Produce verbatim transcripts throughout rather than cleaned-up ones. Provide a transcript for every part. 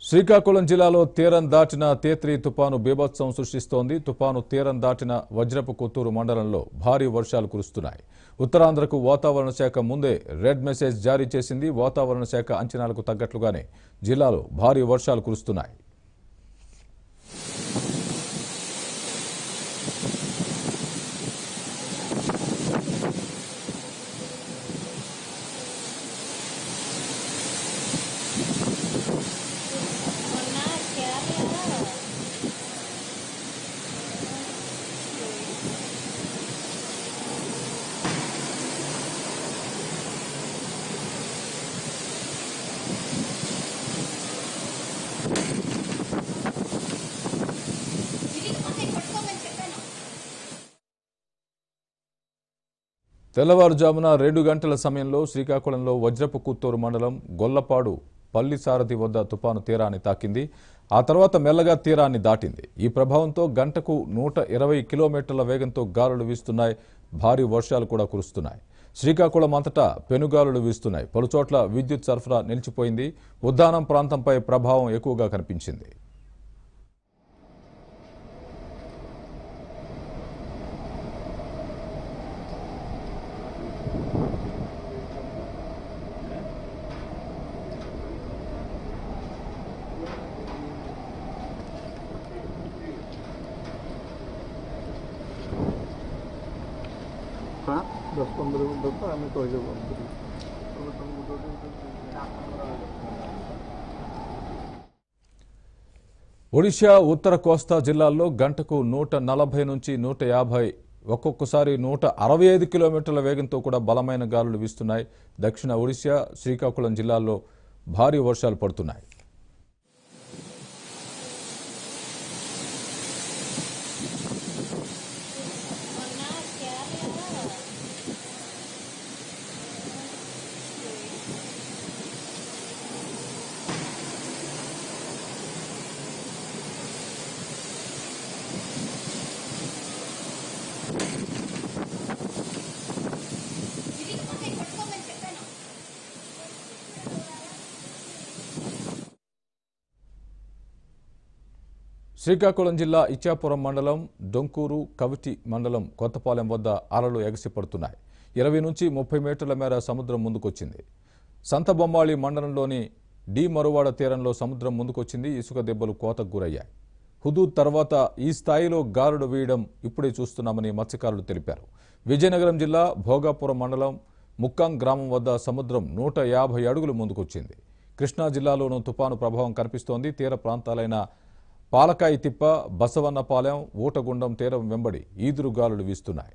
శ్రీకాకుళం జిల్లాలో తీరం దాటిన తేత్రి తుపాను బీభత్సం సృష్టిస్తోంది. తుపాను తీరం దాటిన వజ్రపుకొత్తూరు మండలంలో భారీ వర్షాలు కురుస్తున్నాయి. ఉత్తరాంధ్రకు వాతావరణ శాఖ ముందే రెడ్ మెసేజ్ జారీ చేసింది. వాతావరణ శాఖ అంచనాలకు తగ్గట్లుగానే జిల్లాలో భారీ వర్షాలు కురుస్తున్నాయి. తెల్లవారుజామున రెండు గంటల సమయంలో శ్రీకాకుళంలో వజ్రపుకొత్తూరు మండలం గొల్లపాడు పల్లిసారథి వద్ద తుపాను తీరాన్ని తాకింది. ఆ తర్వాత మెల్లగా తీరాన్ని దాటింది. ఈ ప్రభావంతో గంటకు నూట ఇరవై కిలోమీటర్ల వేగంతో గాలులు వీస్తున్నాయి. భారీ వర్షాలు కూడా కురుస్తున్నాయి. శ్రీకాకుళం అంతటా పెనుగాలులు వీస్తున్నాయి. పలుచోట్ల విద్యుత్ సరఫరా నిలిచిపోయింది. ఉద్దానం ప్రాంతంపై ప్రభావం ఎక్కువగా కనిపించింది. दस पंद्रह मिनट होता हमें तो ఒడిషా ఉత్తర కోస్తా జిల్లాల్లో గంటకు నూట నలభై నుంచి నూట యాభై ఒక్కొక్కసారి నూట అరవై ఐదు కిలోమీటర్ల వేగంతో కూడా బలమైన గాలులు వీస్తున్నాయి. దక్షిణ ఒడిషా శ్రీకాకుళం జిల్లాల్లో భారీ వర్షాలు పడుతున్నాయి. శ్రీకాకుళం జిల్లా ఇచ్చాపురం మండలం డొంకూరు కవిటి మండలం కొత్తపాలెం వద్ద అలలు ఎగసిపడుతున్నాయి. ఇరవై నుంచి ముప్పై మీటర్ల మేర సముద్రం ముందుకొచ్చింది. సంతబొమ్మాళి మండలంలోని డి మరువాడ తీరంలో సముద్రం ముందుకొచ్చింది. ఇసుక దెబ్బలు కోతకు గురయ్యాయి. హుదూద్ తర్వాత ఈ స్థాయిలో గాలులు వీయడం ఇప్పుడే చూస్తున్నామని మత్స్యకారులు తెలిపారు. విజయనగరం జిల్లా భోగాపురం మండలం ముక్కాంగ్ గ్రామం వద్ద సముద్రం నూట యాభై అడుగులు ముందుకొచ్చింది. కృష్ణా జిల్లాలోనూ తుపాను ప్రభావం కనిపిస్తోంది. తీర ప్రాంతాలైన పాలకాయి తిప్ప, బసవన్నపాలెం, ఊటగుండం తీరం వెంబడి ఈదురు గాలులు వీస్తున్నాయి.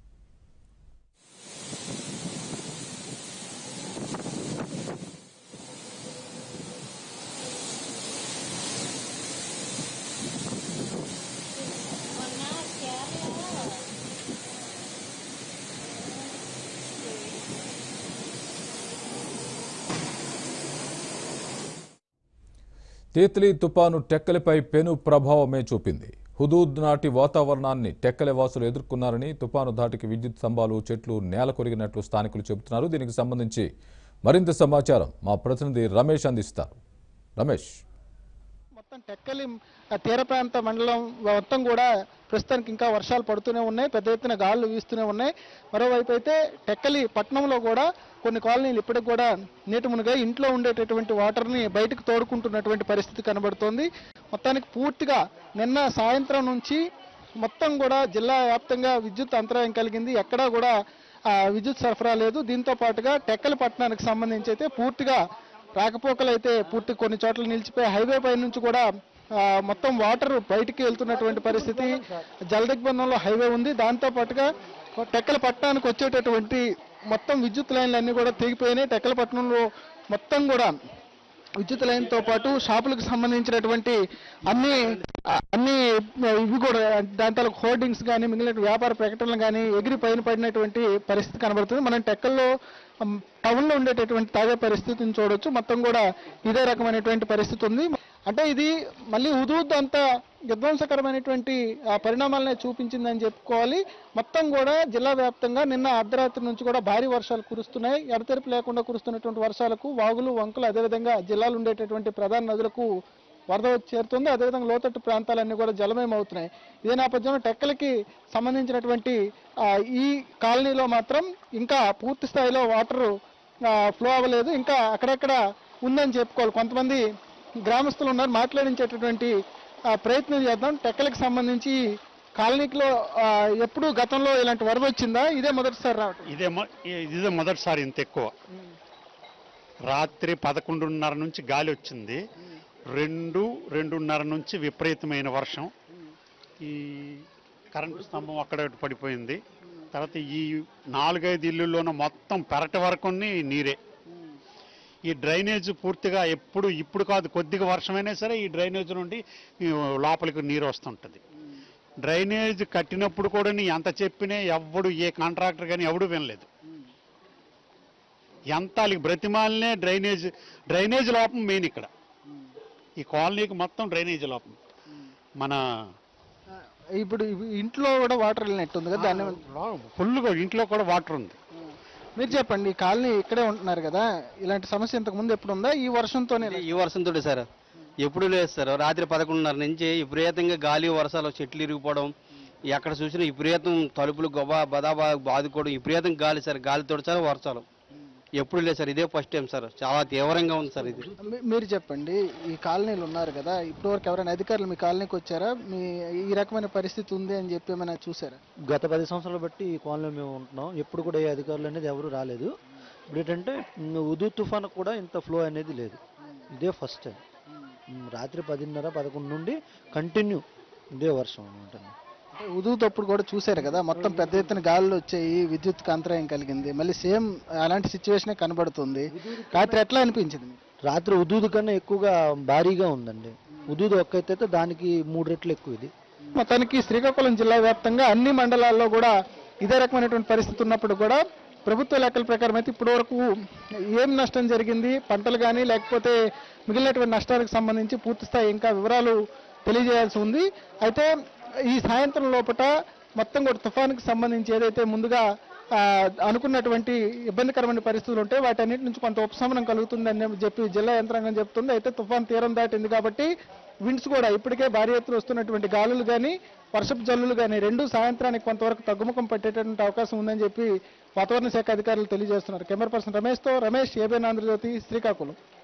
తేత్లి తుపాను టెక్కలిపై పెను ప్రభావమే చూపింది. హుదూద్ నాటి వాతావరణాన్ని టెక్కలి వాసులు ఎదుర్కొన్నారని, తుపాను ధాటికి విద్యుత్ స్తంభాలు, చెట్లు నేల కొరిగినట్లు స్థానికులు చెబుతున్నారు. దీనికి సంబంధించి మరింత సమాచారం మా ప్రతినిధి రమేష్ అందిస్తారు. రమేష్, మొత్తం టెక్కలి తీర ప్రాంత మండలం మొత్తం కూడా ప్రస్తుతానికి ఇంకా వర్షాలు పడుతూనే ఉన్నాయి. పెద్ద ఎత్తున గాలులు వీస్తూనే ఉన్నాయి. మరోవైపు అయితే టెక్కలి పట్టణంలో కూడా కొన్ని కాలనీలు ఇప్పటికి కూడా నీటి మునిగా ఇంట్లో ఉండేటటువంటి వాటర్ని బయటకు తోడుకుంటున్నటువంటి పరిస్థితి కనబడుతోంది. మొత్తానికి పూర్తిగా నిన్న సాయంత్రం నుంచి మొత్తం కూడా జిల్లా వ్యాప్తంగా విద్యుత్ అంతరాయం కలిగింది. ఎక్కడా కూడా విద్యుత్ సరఫరా లేదు. దీంతో పాటుగా టెక్కలి పట్టణానికి సంబంధించి అయితే పూర్తిగా రాకపోకలు అయితే పూర్తి కొన్ని చోట్ల నిలిచిపోయి హైవే పై నుంచి కూడా మొత్తం వాటర్ బయటికి వెళ్తున్నటువంటి పరిస్థితి. జలదిగ్బంధంలో హైవే ఉంది. దాంతో పాటుగా టెక్కలి పట్టణానికి వచ్చేటటువంటి మొత్తం విద్యుత్ లైన్లు అన్నీ కూడా తెగిపోయినాయి. టెక్కలి పట్టణంలో మొత్తం కూడా విద్యుత్ లైన్తో పాటు షాపులకు సంబంధించినటువంటి అన్ని అన్ని ఇవి కూడా దాంట్లో హోర్డింగ్స్ కానీ మిగిలిన వ్యాపార ప్రకటనలు కానీ ఎగిరి పైన పడినటువంటి పరిస్థితి కనబడుతుంది. మనం టెక్కల్లో టౌన్లో ఉండేటటువంటి తాజా పరిస్థితిని చూడొచ్చు. మొత్తం కూడా ఇదే రకమైనటువంటి పరిస్థితి ఉంది. అంటే ఇది మళ్ళీ హుదూద్ అంతా విధ్వంసకరమైనటువంటి పరిణామాలనే చూపించిందని చెప్పుకోవాలి. మొత్తం కూడా జిల్లా వ్యాప్తంగా నిన్న అర్ధరాత్రి నుంచి కూడా భారీ వర్షాలు కురుస్తున్నాయి. ఎడతెరిపి లేకుండా కురుస్తున్నటువంటి వర్షాలకు వాగులు, వంకలు, అదేవిధంగా జిల్లాలో ఉండేటటువంటి ప్రధాన నదులకు వరద వచ్చి చేరుతుంది. అదేవిధంగా లోతట్టు ప్రాంతాలన్నీ కూడా జలమయం అవుతున్నాయి. ఇదే నేపథ్యంలో టెక్కలకి సంబంధించినటువంటి ఈ కాలనీలో మాత్రం ఇంకా పూర్తి స్థాయిలో వాటర్ ఫ్లో అవ్వలేదు, ఇంకా అక్కడక్కడ ఉందని చెప్పుకోవాలి. కొంతమంది గ్రామస్తులు ఉన్నారు, మాట్లాడించేటటువంటి ప్రయత్నం చేద్దాం. టెక్కలకి సంబంధించి కాలనీలో ఎప్పుడు గతంలో ఇలాంటి వరద వచ్చిందా? ఇదే మొదటిసారి రావటం? ఇదే ఇదే మొదటిసారి. ఇంత ఎక్కువ రాత్రి పదకొండున్నర నుంచి గాలి వచ్చింది, రెండు రెండున్నర నుంచి విపరీతమైన వర్షం. ఈ కరెంటు స్తంభం అక్కడ పడిపోయింది. తర్వాత ఈ నాలుగైదు ఇళ్ళల్లోనూ మొత్తం పెరటి వరకు నీరే. ఈ డ్రైనేజ్ పూర్తిగా ఎప్పుడు ఇప్పుడు కాదు, కొద్దిగా వర్షమైనా సరే ఈ డ్రైనేజ్ నుండి లోపలికి నీరు వస్తుంటుంది. డ్రైనేజ్ కట్టినప్పుడు కూడా నీ ఎంత చెప్పినా ఎవడు, ఏ కాంట్రాక్టర్ కానీ ఎవడు వినలేదు. ఎంత బ్రతిమాలనే డ్రైనేజ్ డ్రైనేజ్ లోపం మెయిన్ ఇక్కడ. ఈ కాలనీకి మొత్తం డ్రైనేజ్ లోపం. మన ఇప్పుడు ఇంట్లో కూడా వాటర్ వెళ్ళినట్టుంది కదా, దాన్ని ఫుల్గా ఇంట్లో కూడా వాటర్ ఉంది. మీరు చెప్పండి, ఈ కాలనీ ఇక్కడే ఉంటున్నారు కదా, ఇలాంటి సమస్య ఇంతకు ముందు ఎప్పుడు ఉందా? ఈ వర్షంతోనే? ఈ వర్షంతో సార్ ఎప్పుడు లేదు సార్. రాత్రి పదకొండున్నర నుంచి విపరీతంగా గాలి వర్షాలు, చెట్లు ఇరిగిపోవడం, ఎక్కడ చూసినా విపరీతం తలుపులు గొబా బదాబా బాదుకోవడం, విపరీతం గాలి సార్. గాలి తోడుచారు వర్షాలు ఎప్పుడు లేదు సార్. ఇదే ఫస్ట్ టైం సార్. చాలా తీవ్రంగా ఉంది సార్ ఇది. మీరు చెప్పండి, ఈ కాలనీలు ఉన్నారు కదా, ఇప్పటివరకు ఎవరైనా అధికారులు మీ కాలనీకి వచ్చారా? మీ ఈ రకమైన పరిస్థితి ఉంది అని చెప్పి ఏమైనా చూసారా? గత పది సంవత్సరాలు బట్టి ఈ కాలనీలో మేము ఉంటున్నాం. ఎప్పుడు కూడా ఏ అధికారులు అనేది ఎవరు రాలేదు. ఇప్పుడు ఏంటంటే ఉదు తుఫాన్ కూడా ఇంత ఫ్లో అనేది లేదు. ఇదే ఫస్ట్ టైం. రాత్రి పదిన్నర పదకొండు నుండి కంటిన్యూ ఇదే వర్షం అనమాట. ఉదుతప్పుడు కూడా చూశారు కదా, మొత్తం పెద్ద ఎత్తున గాలులు వచ్చాయి, విద్యుత్ అంతరాయం కలిగింది. మళ్ళీ సేమ్ అలాంటి సిచ్యువేషనే కనబడుతుంది. రాత్రి ఎట్లా అనిపించింది? రాత్రి ఉదూదు కన్నా ఎక్కువగా భారీగా ఉందండి. ఉదూదు ఒక్కైతే దానికి మూడు రెట్లు ఎక్కువ ఇది. మొత్తానికి శ్రీకాకుళం జిల్లా వ్యాప్తంగా అన్ని మండలాల్లో కూడా ఇదే రకమైనటువంటి పరిస్థితి ఉన్నప్పుడు కూడా ప్రభుత్వ లెక్కల ప్రకారం అయితే ఇప్పటి వరకు ఏం నష్టం జరిగింది, పంటలు కానీ లేకపోతే మిగిలినటువంటి నష్టాలకు సంబంధించి పూర్తి స్థాయి ఇంకా వివరాలు తెలియజేయాల్సి ఉంది. అయితే ఈ సాయంత్రం లోపల మొత్తం కూడా తుఫానుకు సంబంధించి ఏదైతే ముందుగా అనుకున్నటువంటి ఇబ్బందికరమైన పరిస్థితులు ఉంటాయి, వాటన్నిటి నుంచి కొంత ఉపశమనం కలుగుతుందని చెప్పి జిల్లా యంత్రాంగం చెప్తుంది. అయితే తుఫాన్ తీరం దాటింది కాబట్టి విండ్స్ కూడా ఇప్పటికే భారీ ఎత్తున వస్తున్నటువంటి గాలులు కానీ వర్షపు జల్లులు కానీ రెండు సాయంత్రానికి కొంతవరకు తగ్గుముఖం పట్టేటటువంటి అవకాశం ఉందని చెప్పి వాతావరణ శాఖ అధికారులు తెలియజేస్తున్నారు. Camera person రమేష్తో Ramesh, ABN Andhra Jyothi, Srikakulam.